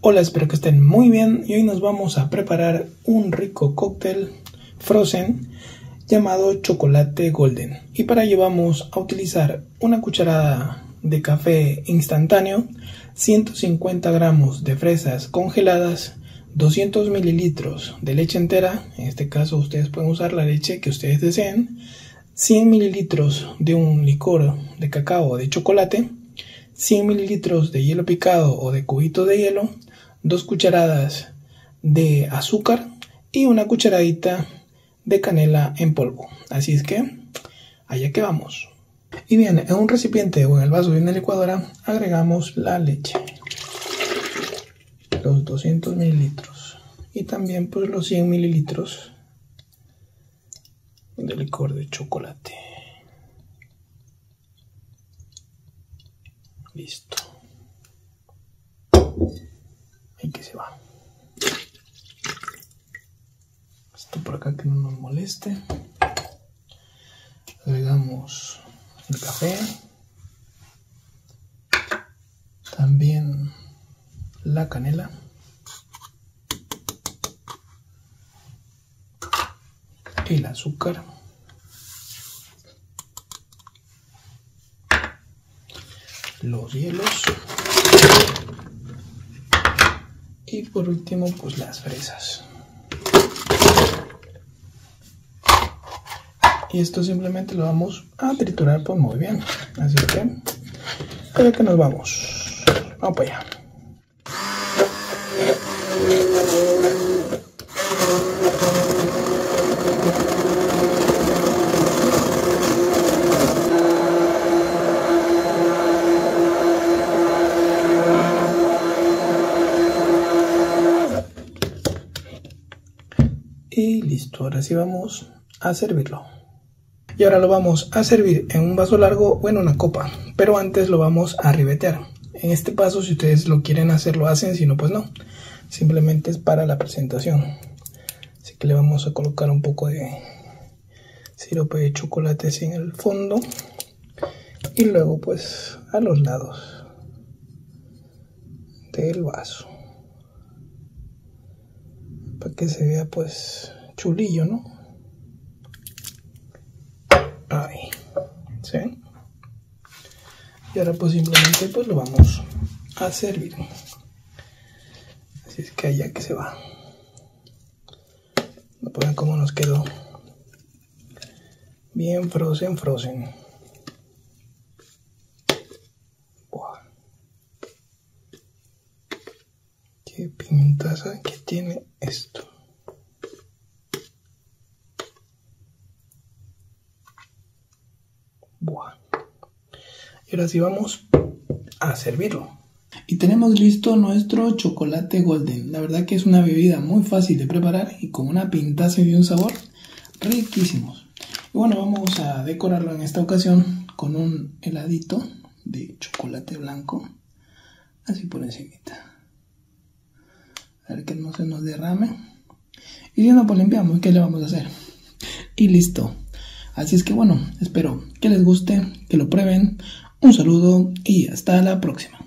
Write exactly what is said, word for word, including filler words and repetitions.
Hola, espero que estén muy bien y hoy nos vamos a preparar un rico cóctel frozen llamado chocolate golden. Y para ello vamos a utilizar una cucharada de café instantáneo, ciento cincuenta gramos de fresas congeladas, doscientos mililitros de leche entera, en este caso ustedes pueden usar la leche que ustedes deseen, cien mililitros de un licor de cacao o de chocolate, cien mililitros de hielo picado o de cubito de hielo, dos cucharadas de azúcar y una cucharadita de canela en polvo. Así es que allá que vamos. Y bien, en un recipiente o en el vaso de una licuadora agregamos la leche, los doscientos mililitros y también pues los cien mililitros de licor de chocolate. Listo. Ahí que se va. Esto por acá que no nos moleste. Agregamos el café. También la canela. El azúcar. Los hielos. Y por último pues las fresas. Y esto simplemente lo vamos a triturar pues muy bien. Así que allá que nos vamos. Vamos para allá. Y listo, ahora sí vamos a servirlo. Y ahora lo vamos a servir en un vaso largo o en una copa, pero antes lo vamos a ribetear. En este paso, si ustedes lo quieren hacer, lo hacen, si no, pues no. Simplemente es para la presentación. Así que le vamos a colocar un poco de sirope de chocolate así en el fondo y luego pues a los lados del vaso. Para que se vea pues chulillo, ¿no? Ahí, ¿sí? Y ahora pues simplemente pues lo vamos a servir. Así es que allá que se va. No pueden cómo nos quedó. Bien frozen, frozen. Buah. Qué pintaza que tiene esto. Buah. Y ahora sí vamos a servirlo. Y tenemos listo nuestro chocolate golden. La verdad que es una bebida muy fácil de preparar y con una pintaza y un sabor riquísimos. Y bueno, vamos a decorarlo en esta ocasión con un heladito de chocolate blanco. Así por encimita. A ver que no se nos derrame. Y si no, pues limpiamos. ¿Qué le vamos a hacer? Y listo. Así es que bueno, espero que les guste, que lo prueben. Un saludo y hasta la próxima.